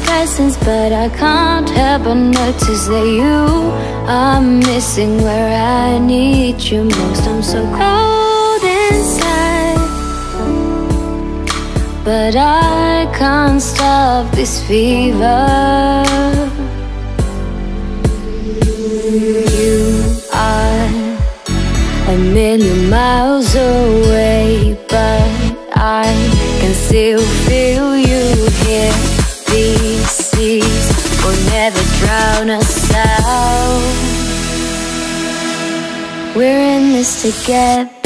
presence, but I can't help but notice that you are missing where I need you most. I'm so cold inside, but I can't stop this fever. You are a million miles away, but I can still feel you here. These seas will never drown us out. We're in this together.